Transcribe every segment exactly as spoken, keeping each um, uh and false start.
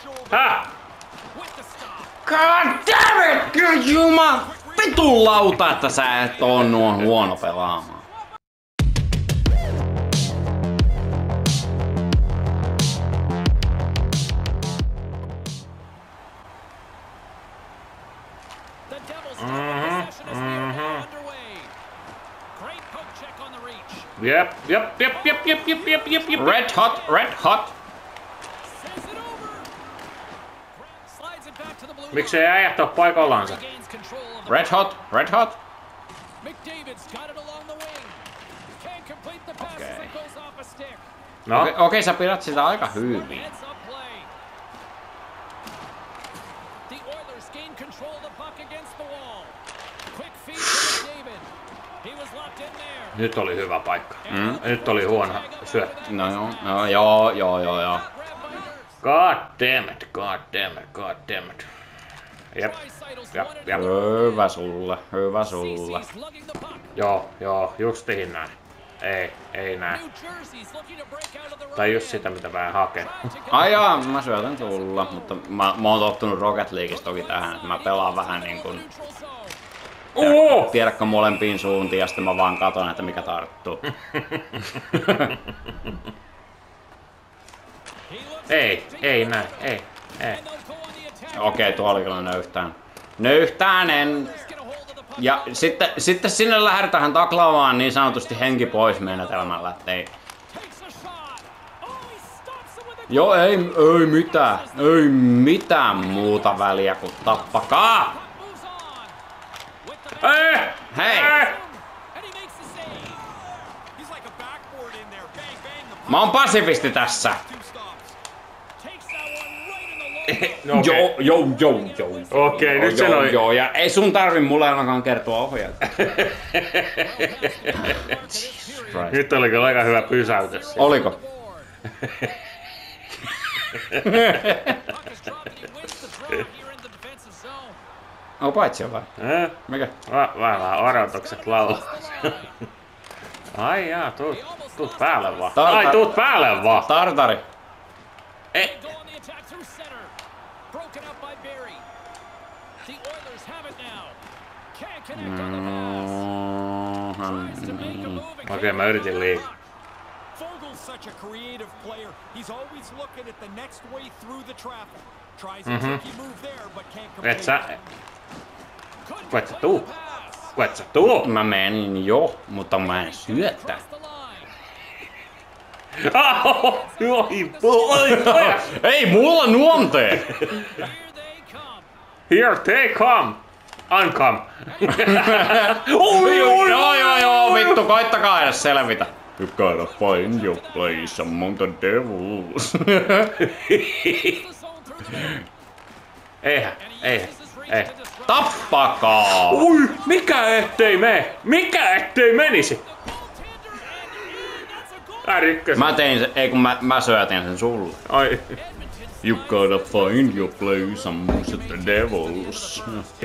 Häh? God damn it! Kyllä juma! Vitun lauta, että sä et oo nuo huono pelaamaan. Jep, jep, jep, jep, jep, jep, jep, jep, jep. Red hot, red hot. Miksei äijät oo paikallaansa? Red hot, red hot. Okei. No? Okei, okei, sä pidät sitä aika hyvin. Nyt oli hyvä paikka. Mm. Nyt oli huono syöttö. No joo, no joo, joo, joo, joo. God damn it, god damn it, god damn it. Jep, jep, jep. Hyvä sulle, hyvä sulle. Joo, joo, justiin näin. Ei, ei näin. Tai just sitä, mitä mä haken. Ai jaa, mä syötän sulla, mutta mä, mä oon tottunut Rocket Leagueissa toki tähän, että mä pelaan vähän niin kuin... Oh! Tiedätkö molempiin suuntiin ja sitten mä vaan katon, että mikä tarttuu. Ei, ei näin, ei, ei. Okei, tuo oli kyllä nöyhtään. Nöyhtäänen! Ja sitten, sitten sinne lähdetään taklaamaan niin sanotusti henki pois menetelmällä, ettei... Joo, ei, ei mitään, ei mitään muuta väliä kuin tappakaa! Ei! Hei! Ei! Mä oon pasifisti tässä! No, okay. Joo, joo, joo, joo. Okei, joo, nyt se joo, oli... joo, ja ei sun tarvi mulle ainakaan kertoa ohjeet. Nyt oli kyllä aika hyvä pysäytys. Oliko? On paitsi vai? Eh? Mikä? Va- vähän odotukset laulaa. Ai jaa, tuut, tuut päälle vaan. Tartar- Ai, tuut päälle vaan. Tartari. Ei. Mm-hmm. Okei, okay, mä yritin liikaa. Such a creative player. He's always looking at the next way through the traffic. Tries a Mhm. tricky move there, but can't Et sä... complete Ku et sä tuu? Ku et sä tuu? Mä menin jo, mutta mä en syötä. Aho! Oi, oi, oi. Ei mulla nuontee! Here they come! Uncome! Oi, joo, joo, joo, joo, vittu, koittakaa edes selvitä. You gotta find your place among the devils. Eihän, eihän, ei. Tappakaa! Ui, mikä ettei me? Mikä ettei menisi? Ärikkös. Mä tein sen, ei kun mä, mä syötin sen sulle. Ai. You gotta find your place amongst the devils.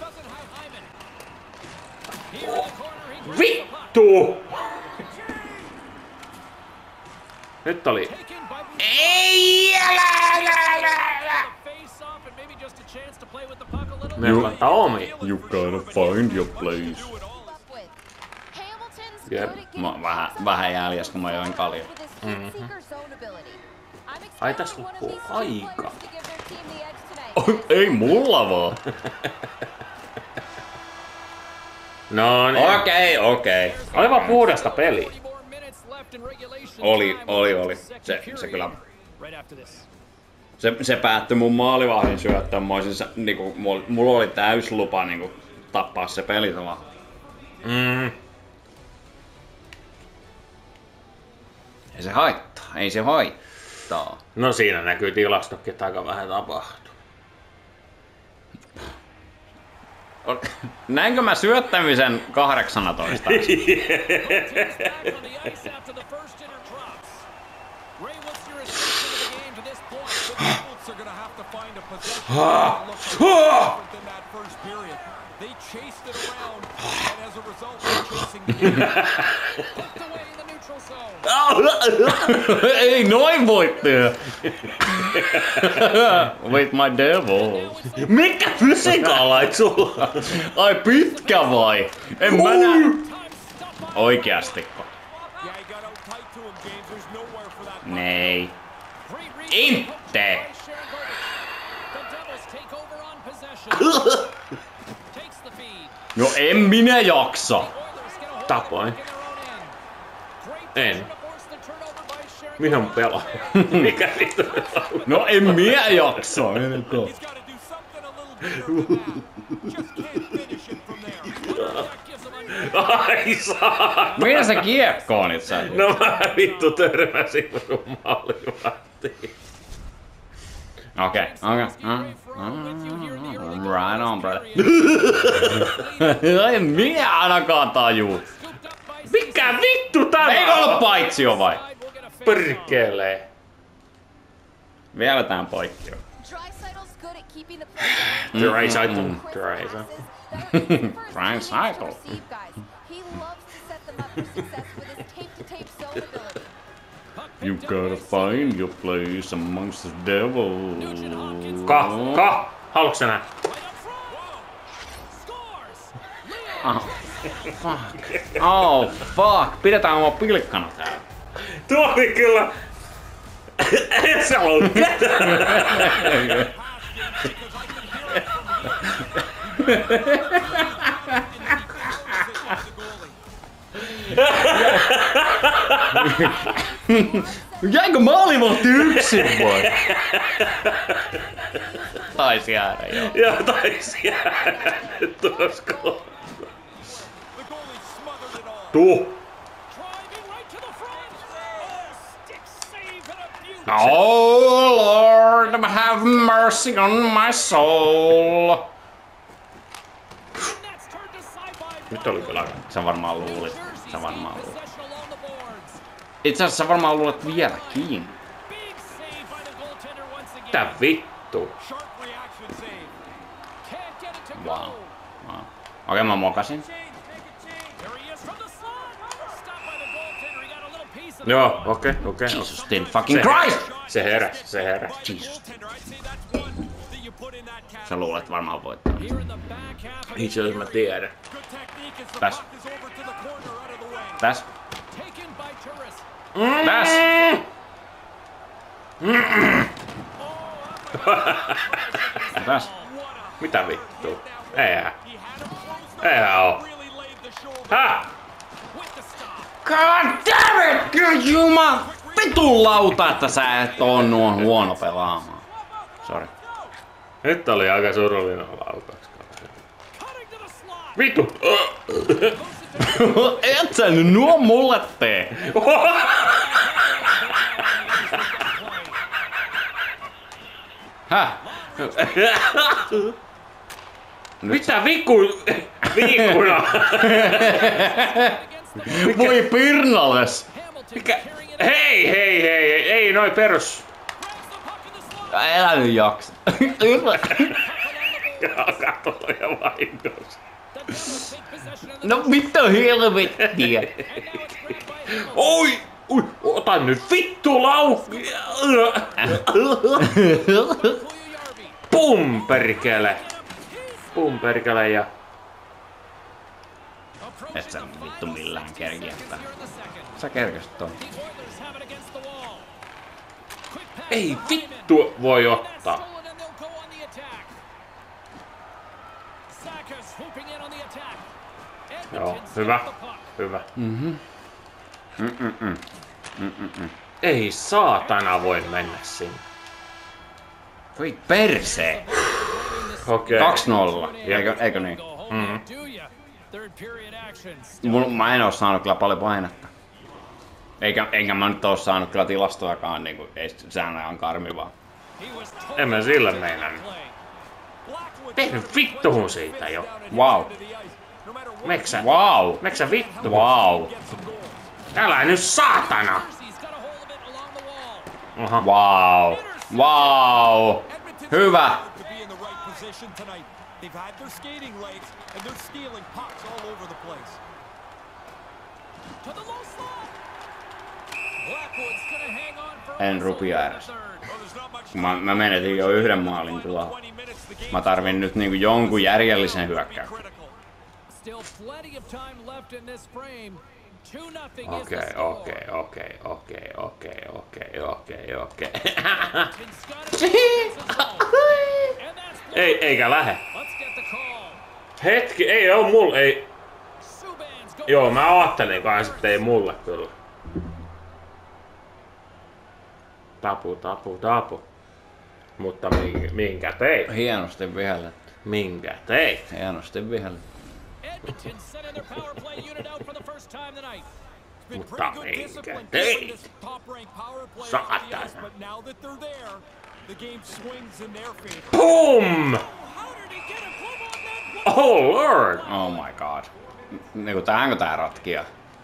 Vittu! Nyt oli... Ei, älä, älä, älä, älä. Meillä on omi. You gotta find your place. Jep. Mä oon vähän, vähän jäljessä, kun mä join kalja. Mm-hmm. Ai tässä loppuu aika. Ei mulla vaan. No niin. Okei, okei. Aivan puhdasta peliä. Oli, oli, oli. Se, se kyllä... Se, se päättyi mun maalivahdin syöttöön. Mä olisin, niinku, mulla oli täys lupa niinku, tappaa se peli tavallaan. Mm. Ei se haittaa, ei se haittaa. No siinä näkyy tilastokin, että aika vähän tapahtuu. Näinkö mä syöttämisen kahdeksantoista? Ei noin voi tehdä. With my devils. Mikä fysikaalait sulla? Ai pitkä vai? En mä näe. Oikeastiko? Nei. Inte! No en minä jaksa. Tapoin. En. Minä on pelaa. Mikä vittu? No en minä jaksa. Ai saa! Missä se kiekko on itse? No mä vittu törmäsin sun maalivahtiin. Okei, okei. Right on, brother. En minä ainakaan tajuu. Mikä vittu tämä? Eikö ollut paitsio vai? Perkelee. Vielä tän poikki on. Draisaitl. Draisaitl. Draisaitl. You gotta find your place amongst the devils. Ka, ka! Haluatko sä nää? Oh, fuck. Oh, fuck. Pidetään oma pilkkana täällä. Tuo oli kyllä... Se on ketään! Jäikö maalivahti yksin vai? Taisi jäädä joo. Joo, taisi jäädä nyt tuosko. Tuu! Oh Lord, have mercy on my soul. Nyt oli kyllä. Sä varmaan luulit. Sä varmaan luulit. Itse asiassa sä varmaan luulet vieläkin. Mitä vittu? Wow. Wow. Okei, mä mokasin. Joo, okei, okei. Jesus still fucking Christ! Se heräs, se heräs. Jesus. Sä luulet varmaan voittaa. Itse asiassa mä tiedän. Täs. Täs. Mm. Täs. Täs. Mitä vittu? Eihän. Eihän oo. Häh? God damn it! Kyllä juma! Vitun lauta, että sä et oo nuo huono pelaamaan. Sorry. Nyt oli aika surullinen laukaus. Vittu! Et sä nyt nuo mulle tee! Häh? Mitä viku... Viikuna? Voi pirnales! Mikä? Hei, hei, hei, ei noi perus. Älä nyt jaksa. Katolla ja vahingossa. No mitä helvettiä? Oi! Ui, ota nyt vittu lau... Pum, perkele. Pum, perkele ja... Et sä vittu millään kerkiä tää. Sä kerkäsit ton. Ei vittu voi ottaa. Joo, hyvä. Hyvä. Mhm. Mm-mm-mm. Mm-mm-mm. Ei saatana voi mennä sinne. Voi persee. Okei. kaksi nolla. Eikö, eikö niin? Mm. Mun, mä en oo saanut kyllä paljon painetta. Eikä, enkä mä nyt oo saanut kyllä tilastojakaan, niinku, ei sehän on ihan karmivaa. En mä sillä meinannut. Tehnyt vittuhun siitä jo. Wow. Meksä? Wow. Meksä vittu? Wow. Älä nyt saatana! Aha. Wow. Wow. Hyvä. En rupia edes. Mä, mä menetin jo yhden maalin tuolla. Mä tarvin nyt niinku jonkun järjellisen hyökkäyksen. Okei, okei, okei, okei, okei, okei, okei, okei. Ei, eikä lähe. Hetki, ei oo mulla, ei. Joo, mä ajattelin kanssa, että ei mulle kyllä. Tapu, tapu, tapu. Mutta minkä, minkä teit? Hienosti vihelletty. Minkä teit? Hienosti vihelletty. Mutta minkä teit? Saatana. Boom! Oh lord! Oh my god. Niinku tähänkö tää ratkia?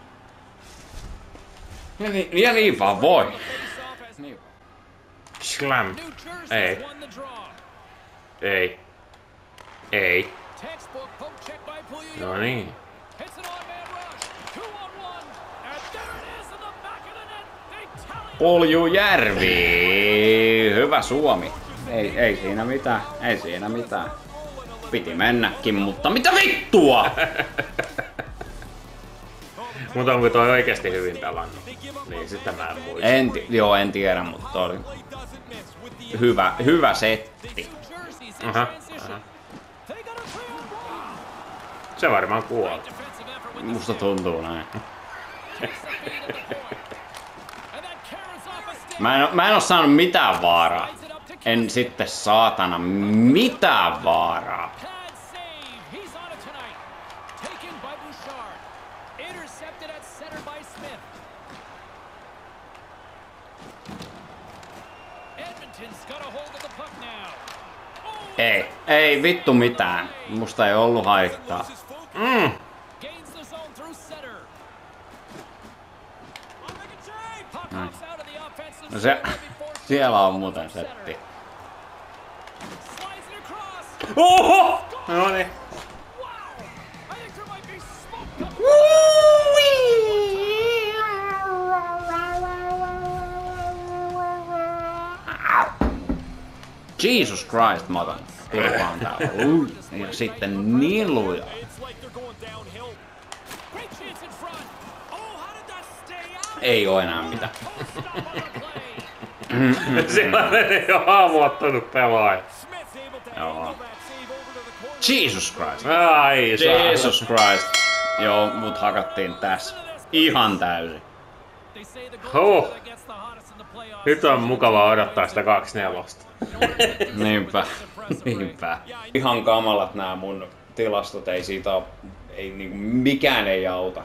Ja niin, ja niin vaan voi. Niin. Slam. Ei. Ei. Ei. No niin. Puljujärvi. Hyvä Suomi. Ei, ei siinä mitään. Ei siinä mitään. Piti mennäkin, mutta mitä vittua? Mutta onko toi oikeesti hyvin pelannut? Niin sitten mä en muista. En, joo, en tiedä, mutta oli hyvä, hyvä setti. Aha, aha. Se varmaan kuoli. Musta tuntuu näin. Mä en, mä en oo saanut mitään vaaraa. En sitten saatana mitään vaaraa. Ei, ei vittu mitään. Musta ei ollut haittaa. Mm. Näin. No se, siellä on muuten setti. Oho! No niin. Jesus Christ, mä otan turpaan täällä. Uh, ja sitten niin lujaa. Ei oo enää mitään. Siellä menee jo hahmottunut pelaaja. Joo. Jesus Christ. Ai Jesus Christ. Joo, mut hakattiin tässä. Ihan täysin. Huh. Nyt on mukavaa odottaa sitä kaksi nelosta. Niinpä. Niinpä. Ihan kamalat nää mun tilastot, ei siitä oo, ei niinku mikään ei auta.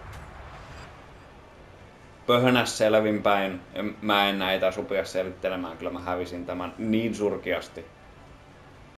Pöhönäs selvinpäin. Mä en näitä supia selittelemään, kyllä mä hävisin tämän niin surkeasti.